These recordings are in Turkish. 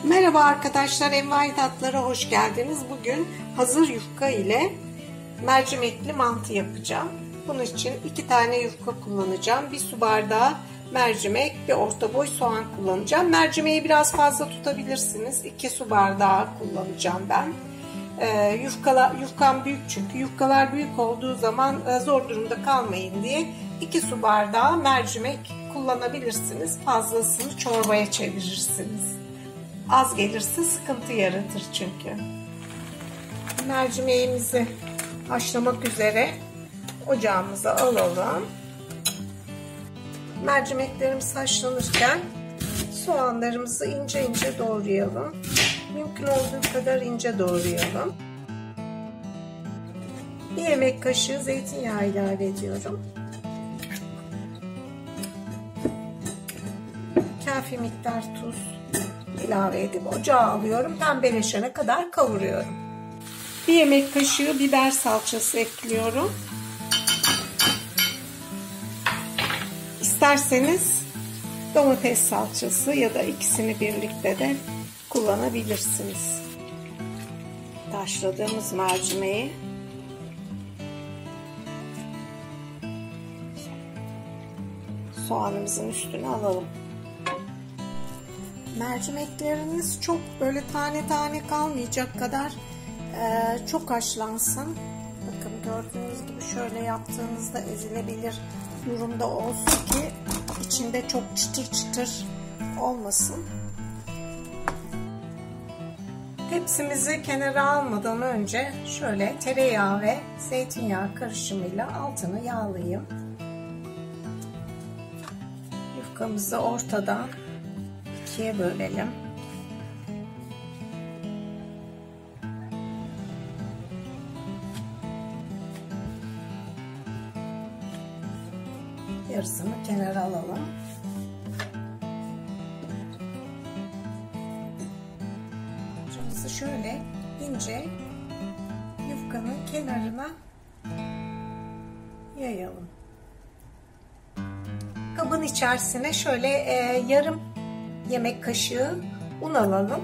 Merhaba arkadaşlar, Envai Tatlılara hoş geldiniz. Bugün hazır yufka ile mercimekli mantı yapacağım. Bunun için 2 tane yufka kullanacağım. 1 su bardağı mercimek, bir orta boy soğan kullanacağım. Mercimeği biraz fazla tutabilirsiniz. 2 su bardağı kullanacağım ben. Yufkam büyük çünkü. Yufkalar büyük olduğu zaman zor durumda kalmayın diye 2 su bardağı mercimek kullanabilirsiniz. Fazlasını çorbaya çevirirsiniz. Az gelirse sıkıntı yaratır çünkü. Mercimeğimizi haşlamak üzere ocağımıza alalım. Mercimeklerimiz haşlanırken soğanlarımızı ince ince doğrayalım. Mümkün olduğu kadar ince doğrayalım. 1 yemek kaşığı zeytinyağı ilave ediyorum. Kafi miktar tuz ilave edip ocağa alıyorum. Pembeleşene kadar kavuruyorum. 1 yemek kaşığı biber salçası ekliyorum. İsterseniz domates salçası ya da ikisini birlikte de kullanabilirsiniz. Haşladığımız mercimeği soğanımızın üstüne alalım. Mercimekleriniz çok böyle tane tane kalmayacak kadar çok haşlansın. Bakın gördüğünüz gibi şöyle yaptığınızda ezilebilir durumda olsun ki içinde çok çıtır çıtır olmasın. Tepsimizi kenara almadan önce şöyle tereyağı ve zeytinyağı karışımıyla altını yağlayayım. Yufkamızı ortadan 2'ye bölelim. Yarısını kenara alalım. Şurası şöyle ince yufkanın kenarına yayalım. Kabın içerisine şöyle yarım yemek kaşığı un alalım.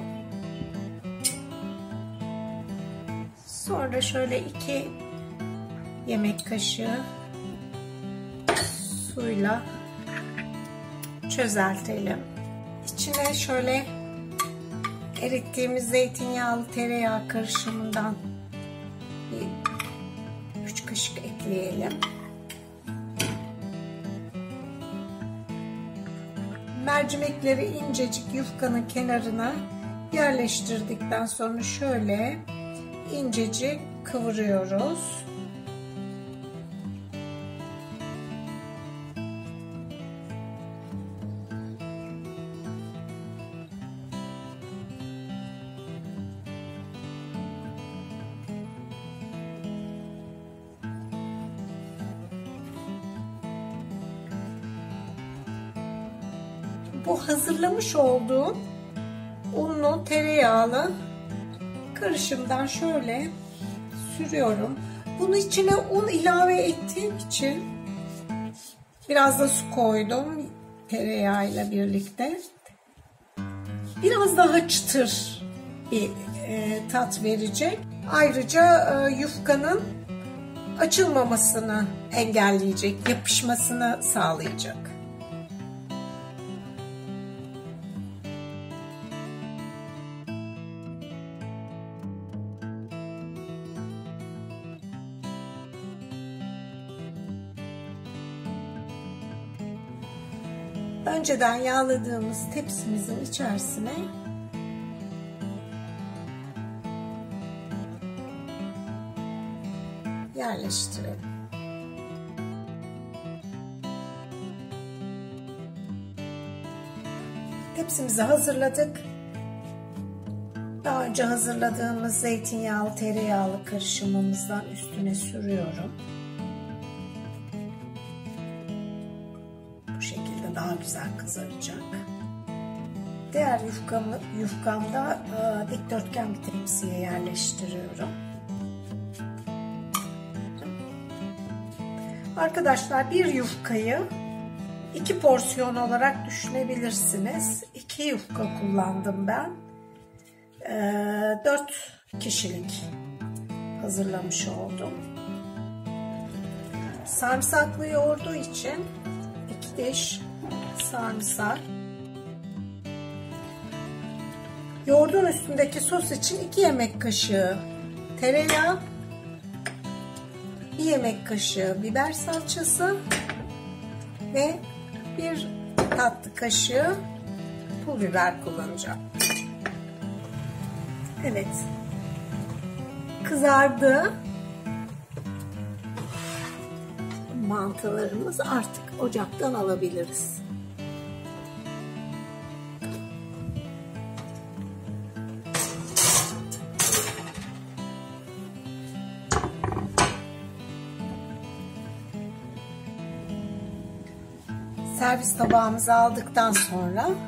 Sonra şöyle 2 yemek kaşığı suyla çözeltelim. İçine şöyle erittiğimiz zeytinyağlı tereyağı karışımından 3 kaşık ekleyelim. Mercimekleri incecik yufkanın kenarına yerleştirdikten sonra şöyle incecik kıvırıyoruz. Bu hazırlamış olduğum unlu tereyağlı karışımdan şöyle sürüyorum. Bunun içine un ilave ettiğim için biraz da su koydum tereyağıyla birlikte. Biraz daha çıtır bir tat verecek. Ayrıca yufkanın açılmamasını engelleyecek, yapışmasını sağlayacak. Önceden yağladığımız tepsimizin içerisine yerleştirelim. Tepsimizi hazırladık. Daha önce hazırladığımız zeytinyağlı tereyağlı karışımımızdan üstüne sürüyorum. Bu şekilde daha güzel kızaracak. Diğer yufkamda dikdörtgen bir tepsiye yerleştiriyorum. Arkadaşlar bir yufkayı 2 porsiyon olarak düşünebilirsiniz. 2 yufka kullandım ben. 4 kişilik hazırlamış oldum. Sarımsaklı yoğurduğu için 2 diş sarımsak. Yoğurdun üstündeki sos için 2 yemek kaşığı tereyağı, 1 yemek kaşığı biber salçası ve 1 tatlı kaşığı pul biber kullanacağım. Evet. Kızardı. Mantılarımız artık ocaktan alabiliriz. Servis tabağımıza aldıktan sonra